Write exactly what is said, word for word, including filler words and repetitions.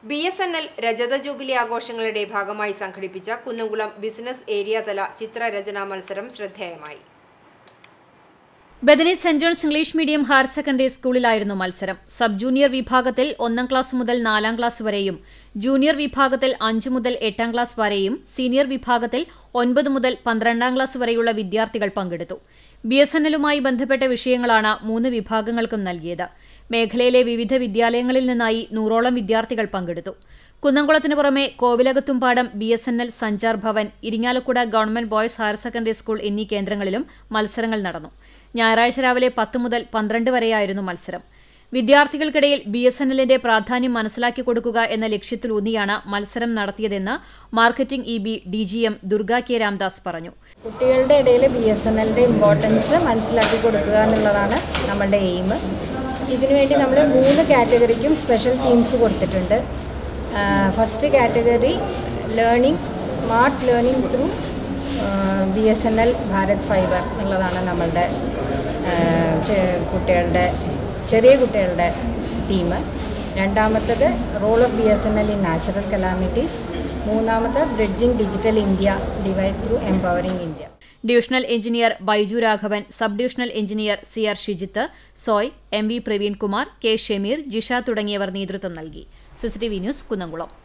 B S N L രജത jubilee ആഘോഷങ്ങളുടെ ഭാഗമായി സംഘടിപ്പിച്ച കുന്നംകുളം ബിസിനസ് ഏരിയ തല ചിത്രരചനാ മത്സരം ശ്രദ്ധേയമായി. Bethany saint John's English medium higher secondary സ്കൂളിലായിരുന്നു മത്സരം. സബ് ജൂനിയർ വിഭാഗത്തിൽ ഒന്നാം ക്ലാസ് മുതൽ നാലാം ക്ലാസ് വരെയും, ജൂനിയർ വിഭാഗത്തിൽ അഞ്ച് മുതൽ എട്ടാം ക്ലാസ് വരെയും, സീനിയർ വിഭാഗത്തിൽ ഒൻപത് മുതൽ പന്ത്രണ്ടാം ക്ലാസ് വരെയുള്ള വിദ്യാർത്ഥികൾ പങ്കെടുത്തു. ബി എസ് എൻ എല്ലുമായി ബന്ധപ്പെട്ട വിഷയങ്ങളാണ് മൂന്ന് വിഭാഗങ്ങൾക്കും നൽകിയത്. മേഖലയിലെ വിവിധ വിദ്യാലയങ്ങളിൽ നിന്നായി നൂറോളം വിദ്യാർത്ഥികൾ പങ്കെടുത്തു. കുന്നംകുളത്തിന് പുറമെ Kovilakathumpadam B S N L Sanchar Bhavan, Irinjalakuda government boys higher secondary school എന്നീ കേന്ദ്രങ്ങളിലും മത്സരങ്ങൾ നടന്നു. ഞായറാഴ്ച രാവിലെ പത്ത് മുതൽ പന്ത്രണ്ട് വരെയായിരുന്നു മത്സരം. വിദ്യാർത്ഥികൾക്കിടയിൽ ബി എസ് എൻ എല്ലിന്റെ പ്രാധാന്യം മനസ്സിലാക്കി കൊടുക്കുക എന്ന ലക്ഷ്യത്തിലൂന്നിയാണ് മത്സരം നടത്തിയതെന്ന് marketing E B D G M Durga K Ramdas പറഞ്ഞു. കുട്ടികളുടെ ഇടയിൽ ബി എസ് എൻ എല്ലിന്റെ ഇമ്പോർട്ടൻസ് മനസ്സിലാക്കി കൊടുക്കുക എന്നുള്ളതാണ് നമ്മളുടെ എയിം. ഇതിനുവേണ്ടി നമ്മൾ മൂന്ന് കാറ്റഗറിക്കും സ്പെഷ്യൽ തീംസ് കൊടുത്തിട്ടുണ്ട്. First category learning, smart learning through B S N L Bharat fiber എന്നുള്ളതാണ് നമ്മളുടെ കുട്ടികളുടെ ചെറിയ കുട്ടികളുടെ തീം. രണ്ടാമത്തത് role of B S N L in natural calamities. മൂന്നാമത്തെ bridging digital India divide through empowering India. Divisional engineer Baiju Raghavan, sub divisional engineer C R Shijith, Soy, M V Praveen Kumar, K Shameer, Jisha തുടങ്ങിയവർ നേതൃത്വം നൽകി. CCTV news Kunnamkulam.